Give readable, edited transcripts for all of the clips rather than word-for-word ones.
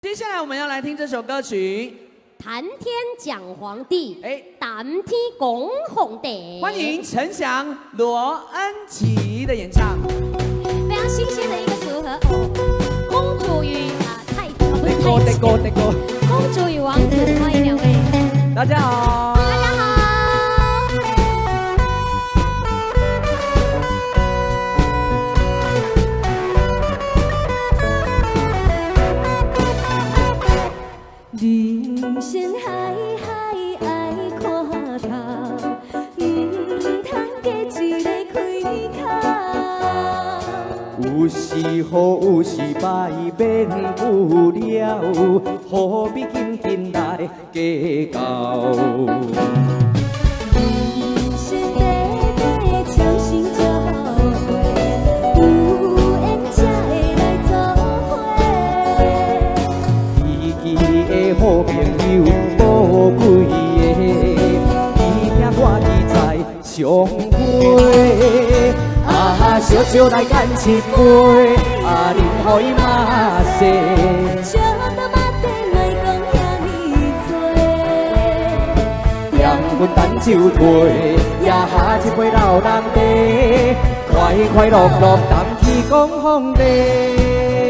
接下来我们要来听这首歌曲 《谈天讲皇帝》，谈天讲皇帝。 欢迎陈翔、罗恩琪的演唱。 非常新鲜的一个组合哦，公主与太子，不是太子， 公主与王子，欢迎两位。 大家好。 人生海海爱看透，唔通加一个开口。 有时好，有时歹，免不了，何必紧紧来计较？ 人生短短，将心照过，有缘才会来作伙。 好朋友宝贵的，你听我伫在相会，小酒来干一杯，啉互伊嘛细。 笑到马蹄莫讲遐尼多， 让阮等酒退，也下一杯老人茶，快快乐乐谈天讲皇帝。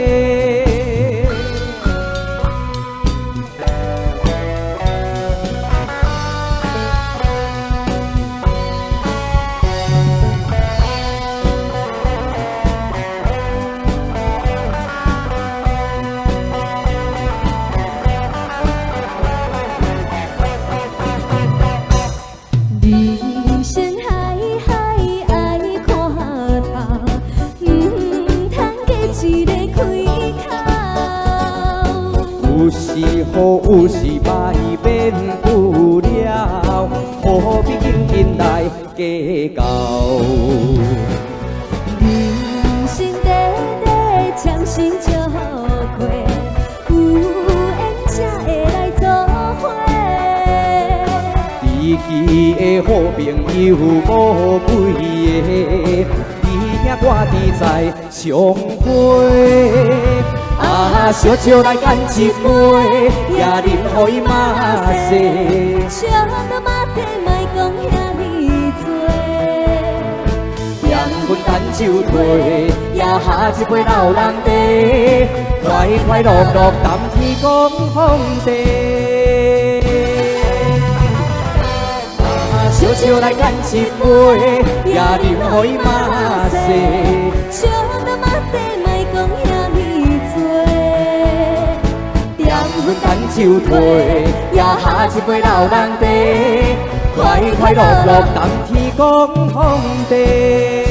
人生海海爱看透，唔通加一个开口。 有时好，有时歹，免不了，何必紧紧来计较？ 人生短短，将心照过，有缘才会来作伙。 知己的好朋友宝贵的，你听我伫在相会，小酒来干一杯，也啉互伊嘛细。 笑到马蹄莫讲遐尼多， 让阮等酒退，也下一杯老人茶，快快乐乐谈天讲皇帝。 小酒来干一杯，也啉互伊嘛细。 笑到马蹄莫讲遐尼多， 让阮等酒退，也下一杯老人茶，快快乐乐谈天讲皇帝。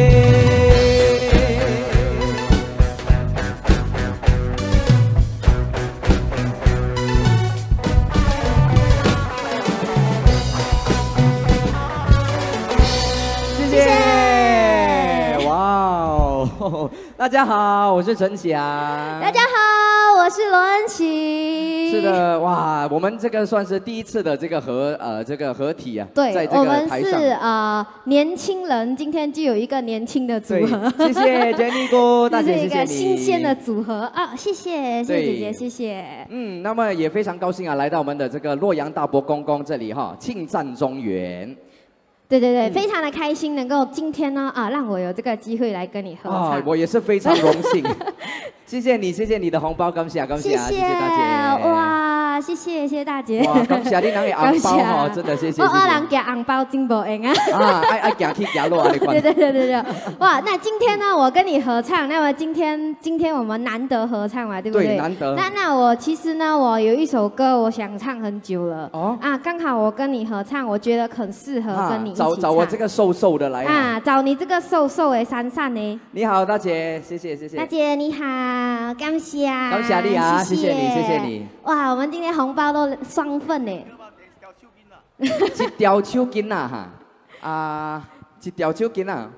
大家好，我是陈翔。 大家好，我是罗恩琪。 是的，哇，我们这个算是第一次的这个合体啊。 对， 在这个台上我们是年轻人，今天就有一个年轻的组合。 谢谢 Jenny 姑大姐，谢谢你。 这是一个新鲜的组合啊，谢谢姐姐，谢谢。 嗯，那么也非常高兴啊，来到我们的这个洛阳大伯公公这里哈，庆赞中原。 对对对，非常的开心能够今天呢让我有这个机会来跟你合唱， 我也是非常荣幸，谢谢你，谢谢你的红包，感谢感谢，谢谢大姐， 哇，谢谢大姐， 哇，感谢你人的红包哦，真的谢谢。 我人夹红包真无用啊， 爱夹起夹落啊，你管。 对，哇，那今天呢我跟你合唱，那么今天我们难得合唱嘛，对不对？ 对，难得。 那我其实呢我有一首歌我想唱很久了，刚好我跟你合唱，我觉得很适合跟你。 找我这个瘦瘦的来找你这个瘦瘦的闪闪的。 你好，大姐，谢谢。 大姐你好，感谢你啊，谢谢你。 哇，我们今天红包都双份呢。 一条手巾呐哈，一条手巾啊。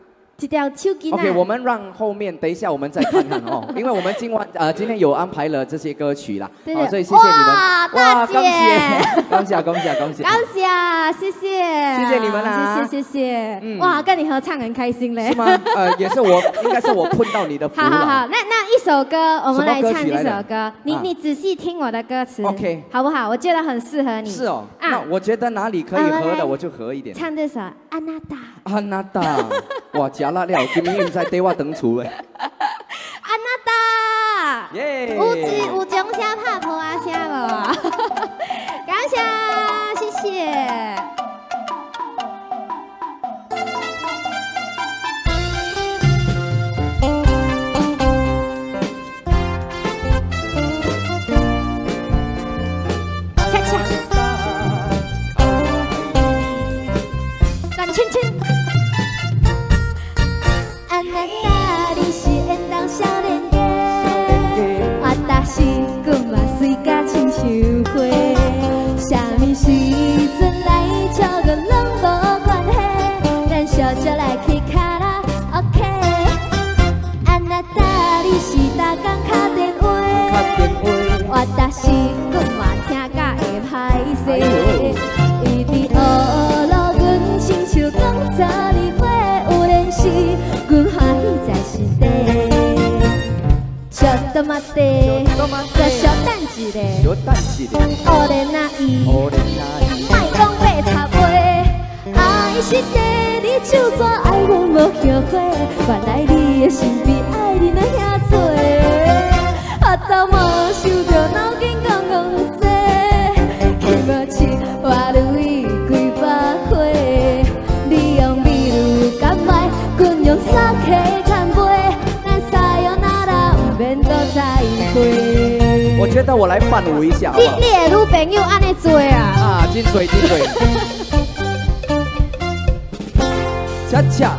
一条手巾。 OK， 我们让后面等一下我们再看看哦，因为我们今天有安排了这些歌曲啦， 对所以谢谢你们。 哇，大姐， 恭喜啊，恭喜啊，恭喜！ 恭喜啊，谢谢， 谢谢你们啊， 谢谢。哇，跟你合唱很开心嘞。 是吗？也是应该是我碰到你的福了。 好，那一首歌我们来唱这首歌，你仔细听我的歌词 ，OK， 好不好？我觉得很适合你。 是哦，那我觉得哪里可以合的我就合一点。 唱这首《安娜达》。 安娜达，哇，加辣了，今年在对我等厝诶。 安娜达，耶！有钟声拍破啊声无？感谢，谢谢。恰恰，转圈圈。安娜达，你是缘投少年家，我搭时阵嘛水甲亲像花，啥物时阵来照顾拢无关系，咱小少来去卡拉 OK。安娜达，你是逐工敲电话，我搭时阵嘛听甲会歹势，伊伫学路阮亲像讲昨日花，有阵时阮欢喜在心底。小多玛地，再小等一下，乌莲那伊，莫讲白插话，爱是第二手纸，爱阮无后悔，原来你的身边爱人哪遐多，我都无想着脑筋讲讲说，起码是我如意几百岁，你用美如甘麦，阮用沙客干杯，咱撒由那拉不免搁再会。 我觉得我来伴舞一下好不好？ 你的女朋友安尼做啊？ 啊，真水。恰恰。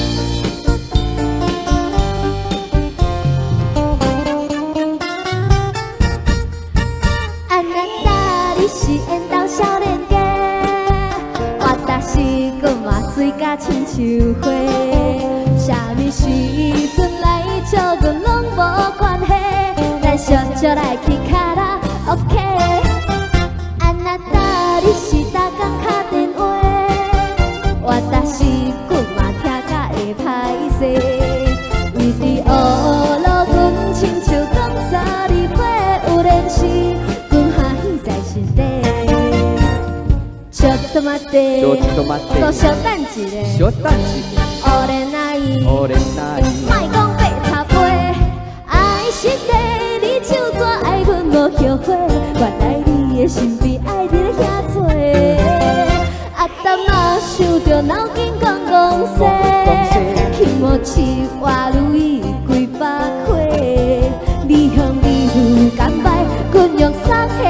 安娜达，你是缘投少年家，我搭时阵嘛水甲亲像花，啥物时阵来照顾拢无关系，咱小少来去卡拉 OK。安娜达，你是逐工敲电话，我搭时阵嘛听甲会歹势，伊伫学路阮亲像讲昨日花，有阵时。在心底，小多玛地，搁小等一下，乌莲那伊，莫讲白插花，爱是第二手纸，爱阮无后悔，原来你的身边爱你遐多，啊，当若想着脑筋讲讲说，起码是我如意几百岁，你向你如甘拜，阮用沙客。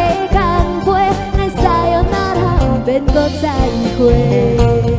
免搁再会，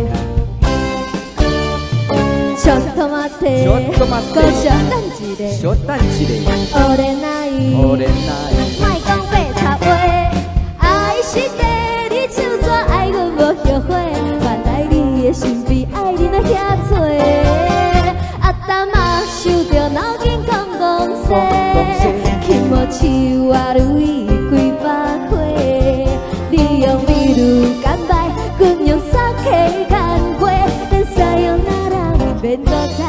小多玛地，搁小等一下，乌莲那伊，莫讲白插话，爱是第二手纸，爱阮无后悔，原来你的身边爱人哪遐多，啊，当嘛想着脑筋讲讲说，起码是我如意几百岁，你用美如甘拜，阮用沙客干杯，咱撒由那拉，免搁再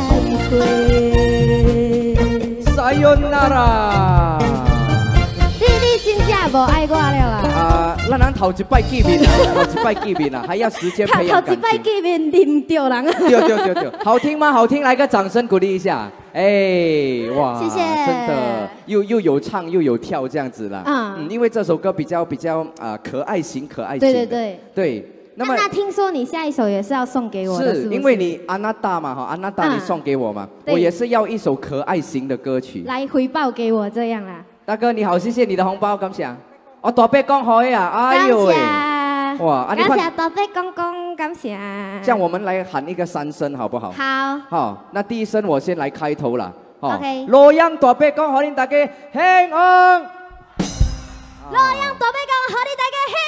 会。 撒由那拉。 你真正无爱我了啦！ 咱头一摆见面啊，还要时间培养感情。 头一摆见面啉着人啊！ 对，好听吗？好听，来个掌声鼓励一下。哎，哇， 谢谢， 真的又有唱又有跳这样子啦。因为这首歌比较可爱型。对。 那听说你下一首也是要送给我的，是因为你安娜达嘛，安娜达你送给我嘛，我也是要一首可爱型的歌曲来回报给我这样啦。 大哥你好，谢谢你的红包，感谢。我大伯讲好呀，哎呦喂，哇， 感谢大伯公公，感谢。 这样我们来喊一个3声好不好？好，那第一声我先来开头啦。 OK。 洛阳大伯讲好，恁大家兴旺。 洛阳大伯讲好，恁大家兴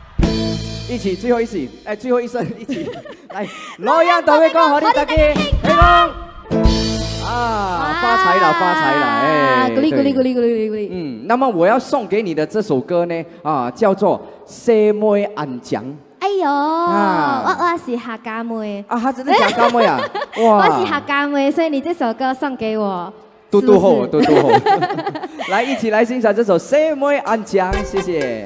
旺。 一起，最后一声一起来。洛阳大伯讲好，恁大家兴旺。 发财了，发财了！哎， 鼓励鼓励鼓励鼓励鼓励。 那么我要送给你的这首歌呢，叫做《西妹安江》。 哎呦，我是客家妹。 他真的客家妹啊！哇， 我是客家妹，所以你这首歌送给我。 嘟嘟后，嘟嘟后。来，一起来欣赏这首《西妹安江》，谢谢。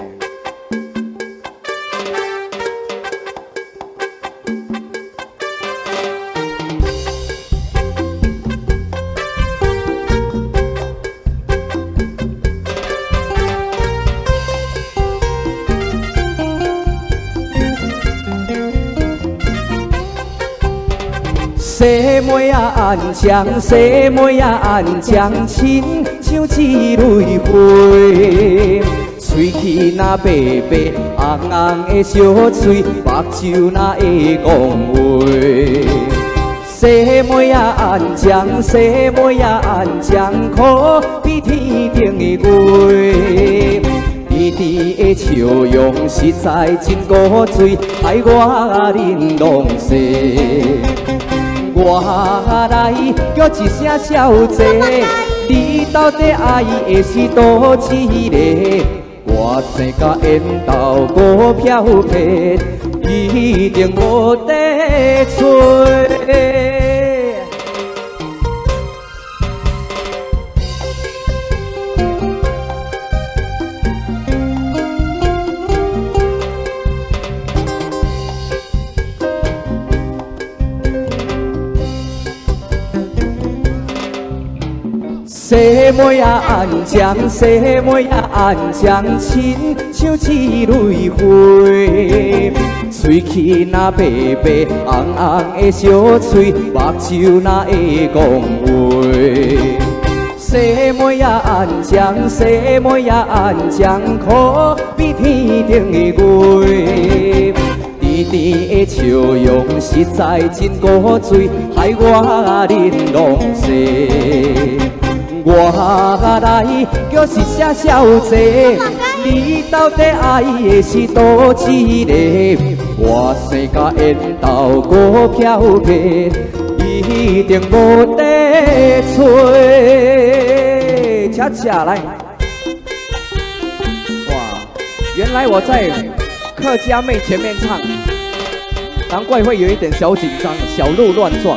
西妹啊安江，西妹啊安江，亲像一蕊花，喙齿那白白，红红的小嘴，目睭那会讲话。西妹啊安江，西妹啊安江，可比天顶的月。甜甜的笑容实在真古锥，害我忍浪息。我来叫一声小姐，你到底爱的是倒一个？我生甲缘投无漂泊，一定无得找。西妹啊安江，西妹啊安江，亲像一蕊花，喙齿那白白，红红的小嘴，目睭那会讲话。西妹啊安江，西妹啊安江，可比天顶的月。甜甜的笑容实在真古锥，害我忍浪息。我来叫一声小姐，你到底爱的是倒一个？我生甲缘投无漂泊，一定无得找。恰恰来， 哇！原来我在客家妹前面唱，难怪会有一点小紧张，小鹿乱撞。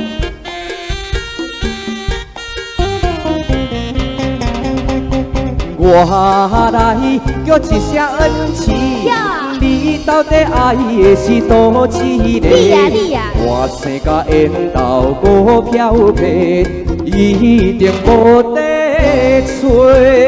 我来叫一声恩赐，你到底爱的是倒一个？我生甲缘投无漂泊，一定无得找。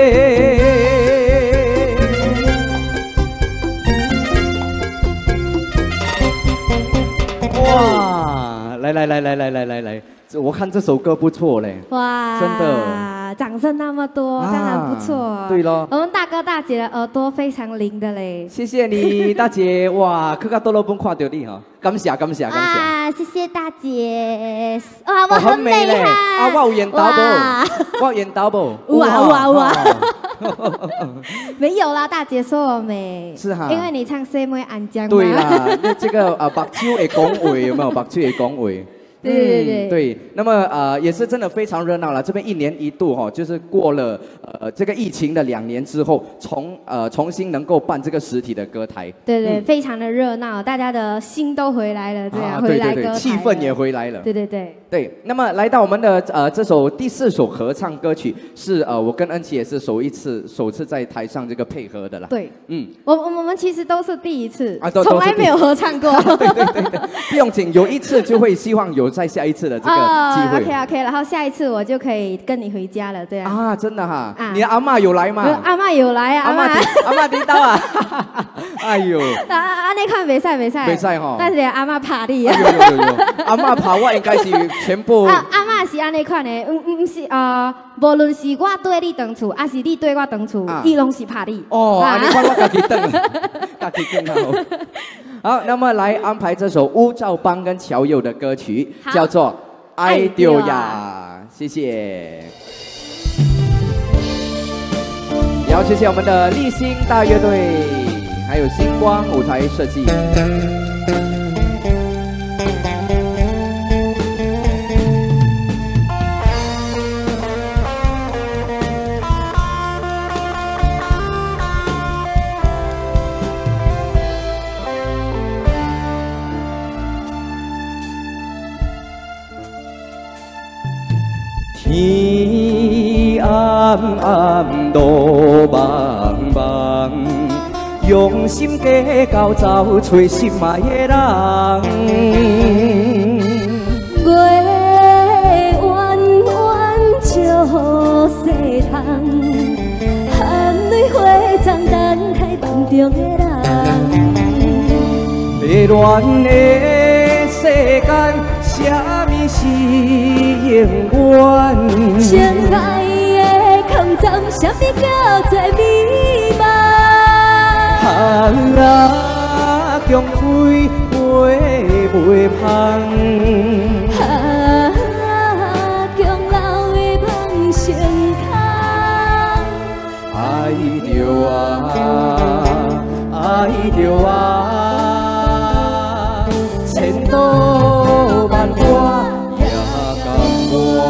哇！来，我看这首歌不错嘞。 哇， 真的。 掌声那么多，当然不错。 对咯， 我们大哥大姐的耳朵非常灵的嘞。 谢谢你，大姐。哇，客家多罗本看到你哈，感谢。 啊，谢谢大姐。哇，我很美嘞。啊，我有演导不？我演导不？ 哇！没有啦，大姐说我美。 是哈， 因为你唱《西妹安江》。 对啦，这个目睭会讲话有没有？目睭会讲话。对，那么也是真的非常热闹了。这边1年1度哈，就是过了这个疫情的2年之后，重新能够办这个实体的歌台。 对，非常的热闹，大家的心都回来了，这样回来歌台， 气氛也回来了。 对。 那么来到我们的这首第4首合唱歌曲，是我跟恩琪也是首次在台上这个配合的啦。 对，我们其实都是第一次， 从来没有合唱过。 对，不用紧，有一次就会希望有再下一次的这个机会。 OK， 然后下一次我就可以跟你回家了，这样啊，真的哈。你的阿嬷有来吗？ 阿嬷有来啊， 阿嬷听到啊。哎呦， 那看没赛哈，但是阿嬷怕你啊。 阿嬷怕我应该是全部。 阿嬷是安尼款的，唔是无论是我对你长厝，还是你对我长厝，伊拢是怕你。 哦，你看我家己等，家己更好。好，那么来安排这首乌兆邦跟乔佑的歌曲，叫做《爱丢呀》，谢谢。也要谢谢我们的立新大乐队，还有星光舞台设计。 暗暗路茫茫，用心计较找找心爱的人。 月弯弯照西窗，含泪花丛等待梦中的人。 迷乱的世间，什么是永远？ 情爱的空站，什么叫做美梦？ 啊，强开花袂芳。 啊，强留的梦成空。 爱着啊，爱着啊，千朵万花也甘愿。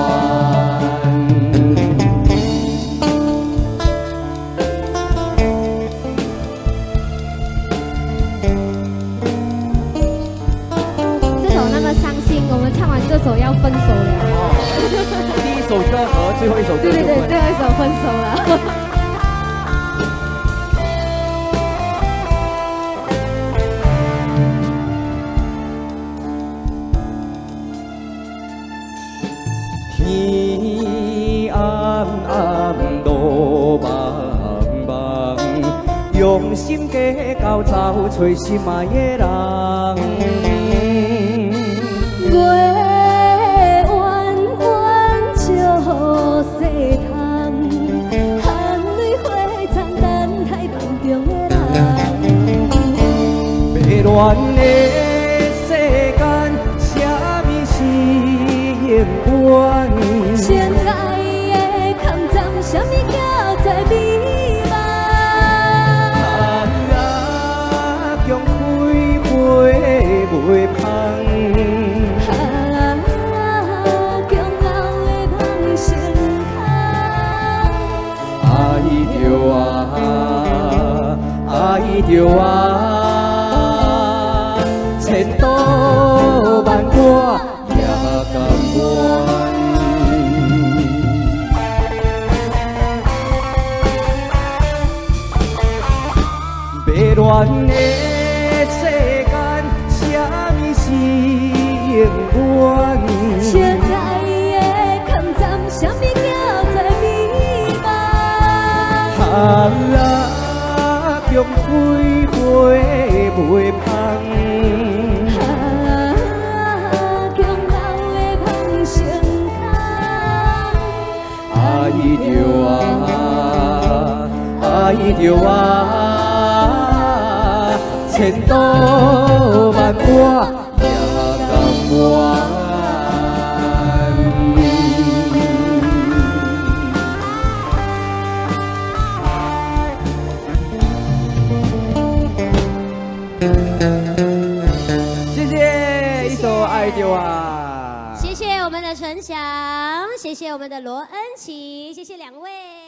我们唱完这首要分手了。 第一首歌和最后一首歌。 对对对，最后一首分手了。 天暗暗路茫茫，用心计较找找心爱的人。 月弯弯照西窗，含泪花丛等待梦中的人。 迷乱的世间，什么是永远？ 情爱的空站，什么叫做美梦？ 啊，强开花袂芳。爱着啊，千朵万花也甘愿。迷乱的世间，什么是永远？ 情爱的空站，什么叫做美梦？ 强开花袂芳， 强留的梦成空。 爱着啊，爱着啊，千朵万花也甘愿。谢谢一首《爱就啊》。 谢谢我们的陈翔，谢谢我们的罗恩琪，谢谢两位。